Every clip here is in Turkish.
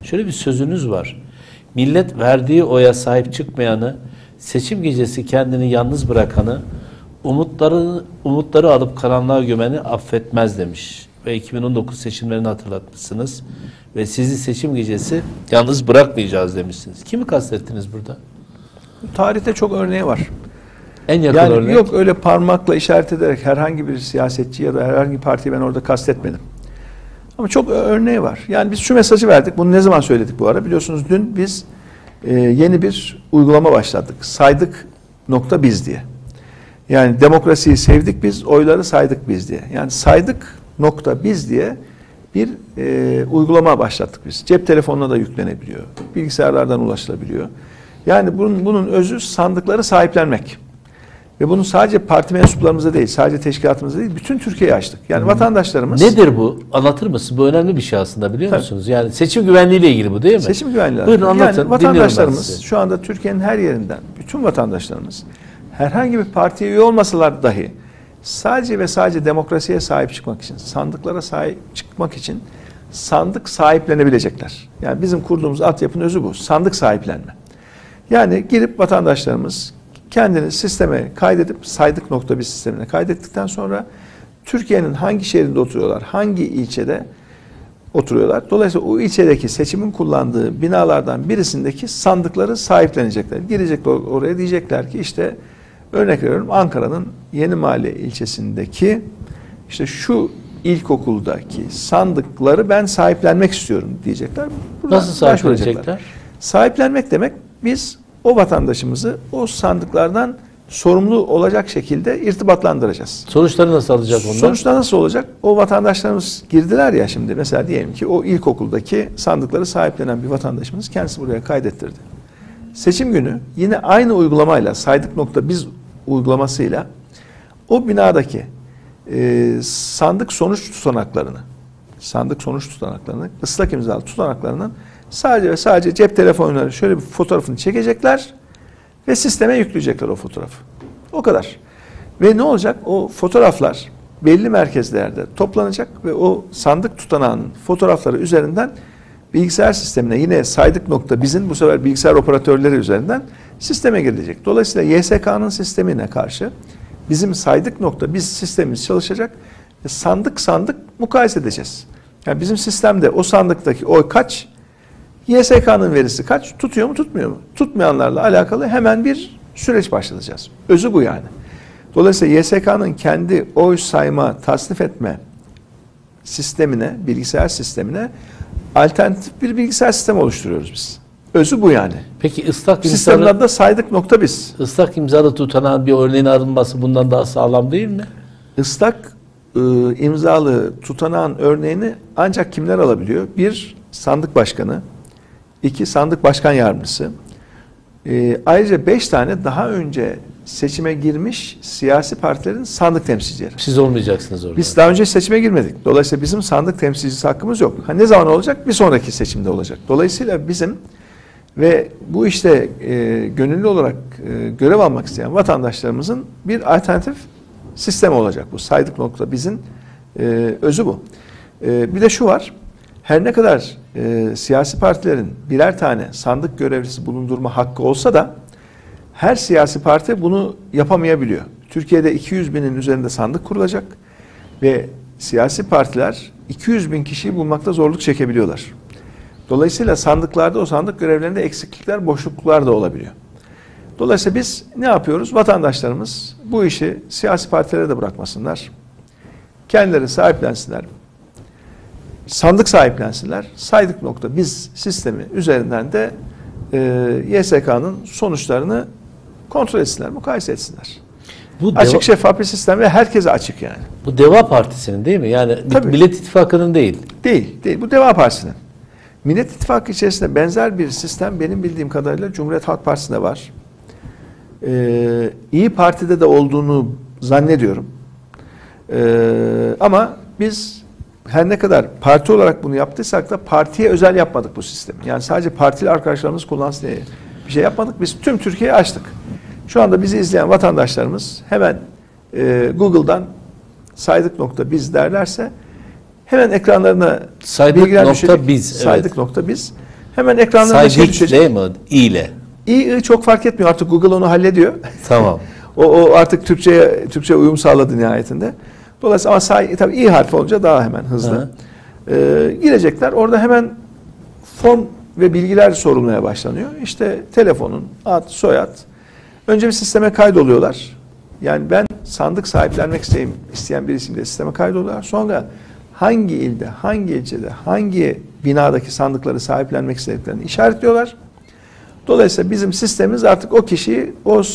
Şöyle bir sözünüz var. Millet verdiği oya sahip çıkmayanı, seçim gecesi kendini yalnız bırakanı, umutları alıp karanlığa gömeni affetmez demiş. Ve 2019 seçimlerini hatırlatmışsınız. Ve sizi seçim gecesi yalnız bırakmayacağız demişsiniz. Kimi kastettiniz burada? Tarihte çok örneği var. En yakın yani örnek. Yok öyle parmakla işaret ederek herhangi bir siyasetçi ya da herhangi bir partiyi ben orada kastetmedim. Ama çok örneği var. Yani biz şu mesajı verdik. Bunu ne zaman söyledik bu ara? Biliyorsunuz dün biz yeni bir uygulama başladık. Saydık.biz diye. Yani demokrasiyi sevdik biz, oyları saydık biz diye. Yani saydık.biz diye bir uygulama başlattık biz. Cep telefonuna da yüklenebiliyor. Bilgisayarlardan ulaşılabiliyor. Yani bunun özü sandıkları sahiplenmek. Ve bunu sadece parti mensuplarımıza değil, sadece teşkilatımıza değil, bütün Türkiye'ye açtık. Yani vatandaşlarımız... Nedir bu? Anlatır mısın? Bu önemli bir şey aslında, biliyor musunuz? Yani seçim güvenliğiyle ilgili bu, değil mi? Seçim güvenliği. Buyurun anlatın. Yani vatandaşlarımız, şu anda Türkiye'nin her yerinden, bütün vatandaşlarımız herhangi bir partiye üye olmasalar dahi sadece ve sadece demokrasiye sahip çıkmak için, sandıklara sahip çıkmak için sandık sahiplenebilecekler. Yani bizim kurduğumuz altyapının özü bu. Sandık sahiplenme. Yani girip vatandaşlarımız kendini sisteme kaydedip saydık.biz sistemine kaydettikten sonra Türkiye'nin hangi şehrinde oturuyorlar, hangi ilçede oturuyorlar. Dolayısıyla o ilçedeki seçimin kullandığı binalardan birisindeki sandıkları sahiplenecekler. Girecekler oraya, diyecekler ki işte örnek veriyorum Ankara'nın Yeni Mahalle ilçesindeki işte şu ilkokuldaki sandıkları ben sahiplenmek istiyorum diyecekler. Buradan nasıl sahiplenecekler? Sahiplenmek demek biz o vatandaşımızı o sandıklardan sorumlu olacak şekilde irtibatlandıracağız. Sonuçları nasıl alacak onlar? Sonuçlar nasıl olacak? O vatandaşlarımız girdiler ya şimdi, mesela diyelim ki o ilkokuldaki sandıkları sahiplenen bir vatandaşımız kendisi buraya kaydettirdi. Seçim günü yine aynı uygulamayla, saydık.biz uygulamasıyla o binadaki sandık sonuç tutanaklarını, ıslak imzalı tutanaklarının sadece ve sadece cep telefonları şöyle bir fotoğrafını çekecekler ve sisteme yükleyecekler o fotoğrafı. O kadar. Ve ne olacak? O fotoğraflar belli merkezlerde toplanacak ve o sandık tutanağının fotoğrafları üzerinden bilgisayar sistemine, yine saydık.biz'in bu sefer bilgisayar operatörleri üzerinden sisteme girilecek. Dolayısıyla YSK'nın sistemine karşı bizim saydık.biz sistemimiz çalışacak ve sandık mukayese edeceğiz. Yani bizim sistemde o sandıktaki oy kaç, YSK'nın verisi kaç, tutuyor mu tutmuyor mu? Tutmayanlarla alakalı hemen bir süreç başlatacağız. Özü bu yani. Dolayısıyla YSK'nın kendi oy sayma, tasnif etme sistemine, bilgisayar sistemine alternatif bir bilgisayar sistemi oluşturuyoruz biz. Özü bu yani. Peki ıslak sistemin adı da saydık.biz. Islak imzalı tutanağın bir örneğin arınması bundan daha sağlam değil mi? Islak imzalı tutanağın örneğini ancak kimler alabiliyor? Bir, sandık başkanı. 2, sandık başkan yardımcısı. Ayrıca 5 tane daha önce seçime girmiş siyasi partilerin sandık temsilcileri. Siz olmayacaksınız orada. Biz daha önce seçime girmedik. Dolayısıyla bizim sandık temsilcisi hakkımız yok. Ne zaman olacak? Bir sonraki seçimde olacak. Dolayısıyla bizim ve bu işte gönüllü olarak görev almak isteyen vatandaşlarımızın bir alternatif sistemi olacak bu. Saydık.biz'in özü bu. Bir de şu var. Her ne kadar siyasi partilerin birer tane sandık görevlisi bulundurma hakkı olsa da her siyasi parti bunu yapamayabiliyor. Türkiye'de 200 binin üzerinde sandık kurulacak ve siyasi partiler 200 bin kişiyi bulmakta zorluk çekebiliyorlar. Dolayısıyla sandıklarda, o sandık görevlerinde eksiklikler, boşluklar da olabiliyor. Dolayısıyla biz ne yapıyoruz? Vatandaşlarımız bu işi siyasi partilere de bırakmasınlar. Kendileri sahiplensinler. Sandık sahiplensinler. Saydık.biz sistemi üzerinden de YSK'nın sonuçlarını kontrol etsinler, mukayese etsinler. Bu açık, şeffaf bir sistem ve herkese açık yani. Bu Deva Partisi'nin değil mi? Yani tabii. Millet İttifakı'nın değil. Değil. Bu Deva Partisi'nin. Millet İttifakı içerisinde benzer bir sistem benim bildiğim kadarıyla Cumhuriyet Halk Partisi'nde var. İyi Parti'de de olduğunu zannediyorum. Ama biz her ne kadar parti olarak bunu yaptıysak da partiye özel yapmadık bu sistemi. Yani sadece partili arkadaşlarımız kullansın diye bir şey yapmadık. Biz tüm Türkiye'ye açtık. Şu anda bizi izleyen vatandaşlarımız hemen Google'dan saydık.biz derlerse hemen ekranlarına saydık.biz saydık.biz Hemen ekranlarına şey Saydık düşecek. değil mi? İ ile. İ çok fark etmiyor. Artık Google onu hallediyor. Tamam. O artık Türkçe uyum sağladı nihayetinde. Dolayısıyla ama tabii İ harfi olunca daha hemen hızlı. Girecekler. Orada hemen form ve bilgiler sorulmaya başlanıyor. İşte telefonun, ad, soyad. Önce bir sisteme kaydoluyorlar. Yani ben sandık sahiplenmek isteyen birisiyim de sisteme kaydoluyorlar. Sonra hangi ilde, hangi ilçede, hangi binadaki sandıkları sahiplenmek istediklerini işaretliyorlar. Dolayısıyla bizim sistemimiz artık o kişiyi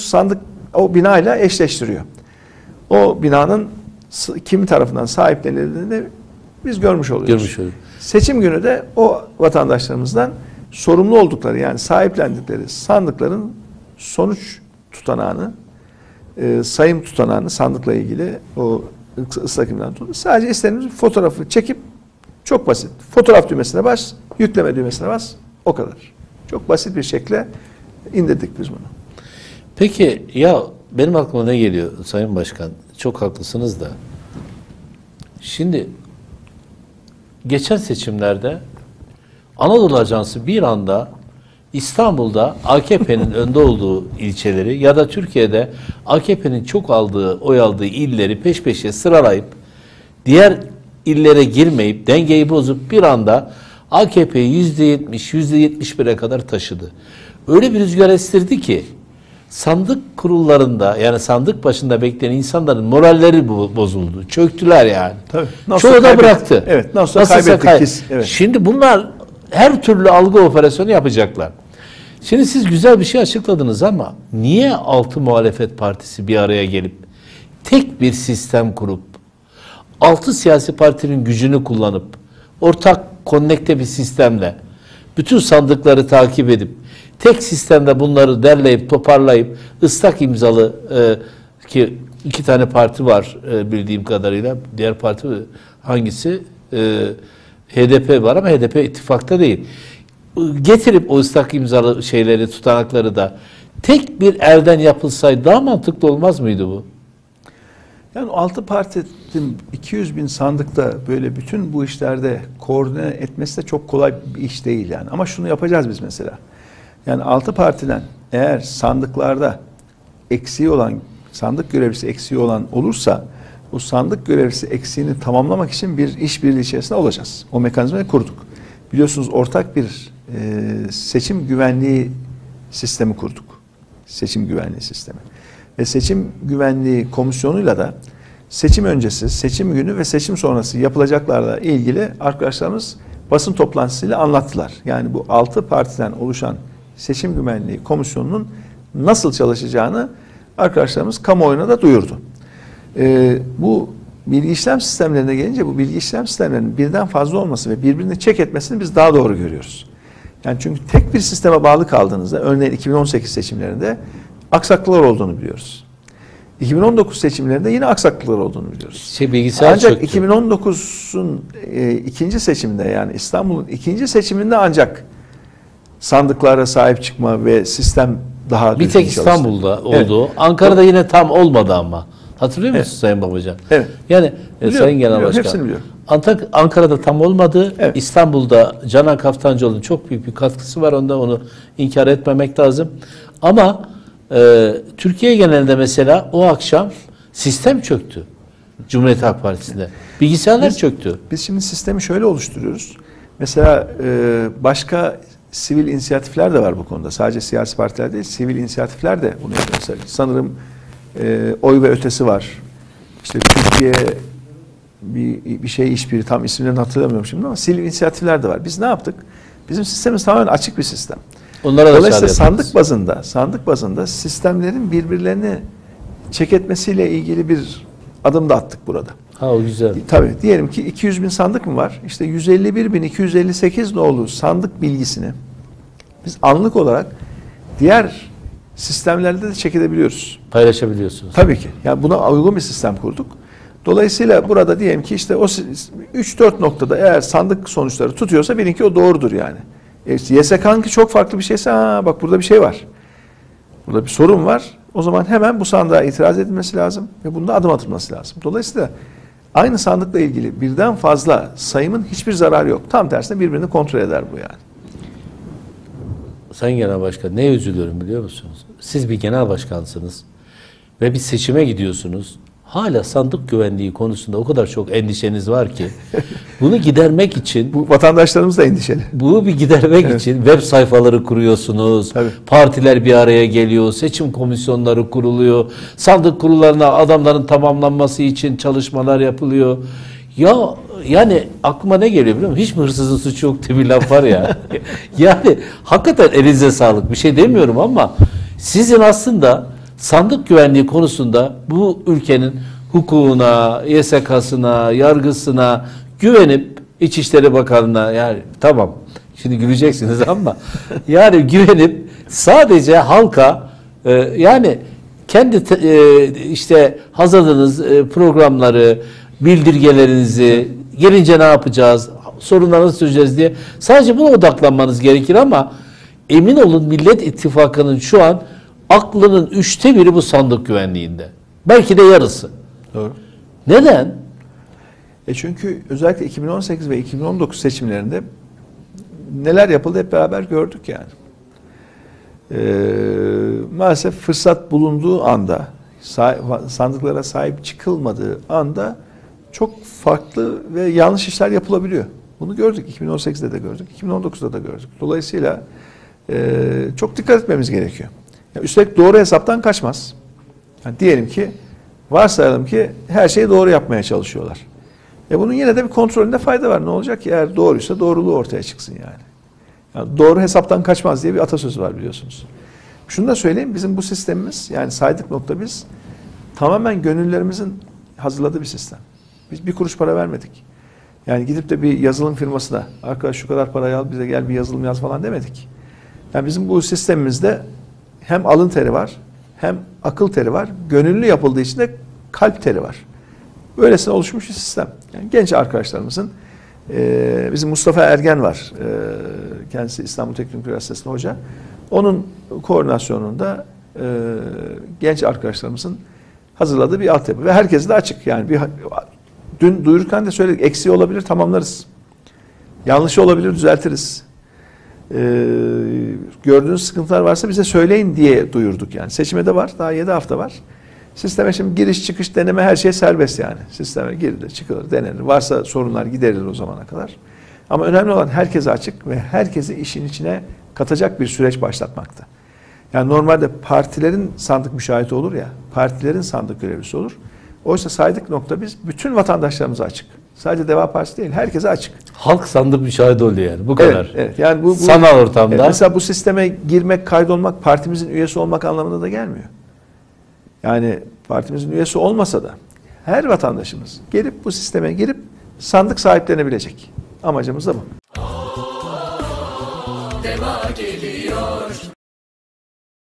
o binayla eşleştiriyor. O binanın kim tarafından sahiplenildiğini biz görmüş oluyoruz. Seçim günü de o vatandaşlarımızdan sorumlu oldukları, yani sahiplendikleri sandıkların sonuç tutanağını, sayım tutanağını, sandıkla ilgili o ıslak imzadan tutun. Sadece istediğimiz fotoğrafı çekip, çok basit, fotoğraf düğmesine bas, yükleme düğmesine bas, o kadar. Çok basit bir şekilde indirdik biz bunu. Peki ya benim aklıma ne geliyor Sayın Başkan? Çok haklısınız da. Şimdi geçen seçimlerde Anadolu Ajansı bir anda İstanbul'da AKP'nin önde olduğu ilçeleri ya da Türkiye'de AKP'nin çok oy aldığı illeri peş peşe sıralayıp diğer illere girmeyip dengeyi bozup bir anda AKP'yi %70, %71'e kadar taşıdı. Öyle bir rüzgar estirdi ki sandık kurullarında, yani sandık başında bekleyen insanların moralleri bozuldu. Çöktüler yani. Tabii. Çoğu da bıraktı. Evet. Nasıl kaybettik. Evet. Şimdi bunlar her türlü algı operasyonu yapacaklar. Şimdi siz güzel bir şey açıkladınız ama niye 6 muhalefet partisi bir araya gelip tek bir sistem kurup 6 siyasi partinin gücünü kullanıp ortak konnekte bir sistemle bütün sandıkları takip edip tek sistemde bunları derleyip toparlayıp ıslak imzalı ki 2 tane parti var bildiğim kadarıyla, diğer parti hangisi? HDP var ama HDP ittifakta değil. Getirip o ıslak imzalı şeyleri, tutanakları da tek bir elden yapılsaydı daha mantıklı olmaz mıydı bu? Yani 6 partinin 200 bin sandıkta böyle bütün bu işlerde koordine etmesi de çok kolay bir iş değil yani. Ama şunu yapacağız biz mesela. Yani 6 partiden eğer sandıklarda eksiği olan, sandık görevlisi eksiği olan olursa bu sandık görevlisi eksiğini tamamlamak için bir işbirliği içerisinde olacağız. O mekanizmayı kurduk. Biliyorsunuz ortak bir seçim güvenliği sistemi kurduk. Seçim güvenliği sistemi. Ve seçim güvenliği komisyonuyla da seçim öncesi, seçim günü ve seçim sonrası yapılacaklarla ilgili arkadaşlarımız basın toplantısıyla anlattılar. Yani bu 6 partiden oluşan seçim güvenliği komisyonunun nasıl çalışacağını arkadaşlarımız kamuoyuna da duyurdu. Bu bilgi işlem sistemlerine gelince bu bilgi işlem sistemlerinin birden fazla olması ve birbirini check etmesini biz daha doğru görüyoruz. Yani çünkü tek bir sisteme bağlı kaldığınızda, örneğin 2018 seçimlerinde aksaklıklar olduğunu biliyoruz. 2019 seçimlerinde yine aksaklıklar olduğunu biliyoruz. Ancak 2019'un ikinci seçiminde, yani İstanbul'un ikinci seçiminde ancak sandıklara sahip çıkma ve sistem daha bir tek İstanbul'da oldu. Evet. Ankara'da yine tam olmadı ama. Hatırlıyor musunuz Sayın Babacan? Evet. Yani Sayın Genel Başkan. Hepsini biliyorum. Ankara'da tam olmadı. Evet. İstanbul'da Canan Kaftancıoğlu'nun çok büyük bir katkısı var. Onu inkar etmemek lazım. Ama Türkiye genelinde mesela o akşam sistem çöktü. Cumhuriyet Halk Partisi'nde. Bilgisayarlar çöktü. Biz şimdi sistemi şöyle oluşturuyoruz. Mesela başka sivil inisiyatifler de var bu konuda. Sadece siyasi partiler değil, sivil inisiyatifler de bunu yapıyor. Mesela sanırım Oy ve Ötesi var. İşte Türkiye bir şey işbirliği, tam isimlerini hatırlamıyorum şimdi ama sivil inisiyatifler de var. Biz ne yaptık? Bizim sistemimiz tamamen açık bir sistem. Dolayısıyla sandık bazında sistemlerin birbirlerini check etmesiyle ilgili bir adım da attık burada. Ha, o güzel. Tabii diyelim ki 200 bin sandık mı var? İşte 151.258 nolu sandık bilgisini biz anlık olarak diğer sistemlerde de check edebiliyoruz. Paylaşabiliyorsunuz. Tabii ki. Yani buna uygun bir sistem kurduk. Dolayısıyla burada diyelim ki işte o 3-4 noktada eğer sandık sonuçları tutuyorsa bilin ki o doğrudur yani. YSK'nınki çok farklı bir şeyse, bak burada bir şey var. Burada bir sorun var. O zaman hemen bu sandığa itiraz edilmesi lazım ve bunda adım atılması lazım. Dolayısıyla aynı sandıkla ilgili birden fazla sayımın hiçbir zararı yok. Tam tersine birbirini kontrol eder bu yani. Sayın Genel Başkan, neye üzülüyorum biliyor musunuz? Siz bir genel başkansınız ve bir seçime gidiyorsunuz. Hala sandık güvenliği konusunda o kadar çok endişeniz var ki bunu gidermek için, Bu vatandaşlarımız da endişeli. bunu bir gidermek için web sayfaları kuruyorsunuz. Tabii. Partiler bir araya geliyor, seçim komisyonları kuruluyor. Sandık kurullarına adamların tamamlanması için çalışmalar yapılıyor. Ya yani aklıma ne geliyor biliyor musun? Hiç mi hırsızın suçu yok diye bir laf var ya. Yani hakikaten elinize sağlık. Bir şey demiyorum ama sizin aslında sandık güvenliği konusunda bu ülkenin hukukuna, YSK'sına, yargısına güvenip İçişleri Bakanlığı'na, yani tamam şimdi güleceksiniz ama yani güvenip sadece halka yani kendi işte hazırladığınız programları, bildirgelerinizi, gelince ne yapacağız, sorunları nasıl çözeceğiz diye sadece buna odaklanmanız gerekir ama emin olun Millet İttifakı'nın şu an aklının 1/3 bu sandık güvenliğinde. Belki de yarısı. Doğru. Neden? Çünkü özellikle 2018 ve 2019 seçimlerinde neler yapıldı hep beraber gördük yani. Maalesef fırsat bulunduğu anda, sandıklara sahip çıkılmadığı anda çok farklı ve yanlış işler yapılabiliyor. Bunu gördük. 2018'de de gördük. 2019'da da gördük. Dolayısıyla çok dikkat etmemiz gerekiyor. Yani üstelik doğru hesaptan kaçmaz. Yani diyelim ki, varsayalım ki her şeyi doğru yapmaya çalışıyorlar. Bunun yine de bir kontrolünde fayda var. Ne olacak ki? Eğer doğruysa doğruluğu ortaya çıksın yani. Yani doğru hesaptan kaçmaz diye bir atasözü var biliyorsunuz. Şunu da söyleyeyim, bizim bu sistemimiz, yani saydık nokta biz tamamen gönüllerimizin hazırladığı bir sistem. Biz bir kuruş para vermedik. Yani gidip de bir yazılım firmasına, arkadaş şu kadar parayı al bize gel bir yazılım yaz falan demedik. Yani bizim bu sistemimizde hem alın teri var, hem akıl teri var. Gönüllü yapıldığı için de kalp teri var. Böylesine oluşmuş bir sistem. Yani genç arkadaşlarımızın, bizim Mustafa Ergen var. Kendisi İstanbul Teknik Üniversitesi'nde hoca. Onun koordinasyonunda genç arkadaşlarımızın hazırladığı bir altyapı. Ve herkese de açık. Yani dün duyururken de söyledik. Eksiği olabilir, tamamlarız. Yanlışı olabilir, düzeltiriz. Gördüğünüz sıkıntılar varsa bize söyleyin diye duyurduk yani. Seçime de var. Daha 7 hafta var. Sisteme şimdi giriş çıkış deneme her şey serbest yani. Sisteme girilir, çıkılır, denenir. Varsa sorunlar giderilir o zamana kadar. Ama önemli olan herkese açık ve herkesi işin içine katacak bir süreç başlatmakta. Yani normalde partilerin sandık müşahidi olur ya, partilerin sandık görevlisi olur. Oysa saydık nokta biz bütün vatandaşlarımıza açık. Sadece Deva Partisi değil, herkese açık. Halk sandık müşahede oluyor yani. Bu kadar. Evet. Yani bu sanal ortamda. Mesela bu sisteme girmek, kaydolmak, partimizin üyesi olmak anlamında da gelmiyor. Yani partimizin üyesi olmasa da her vatandaşımız gelip bu sisteme girip sandık sahiplenebilecek. Amacımız da bu.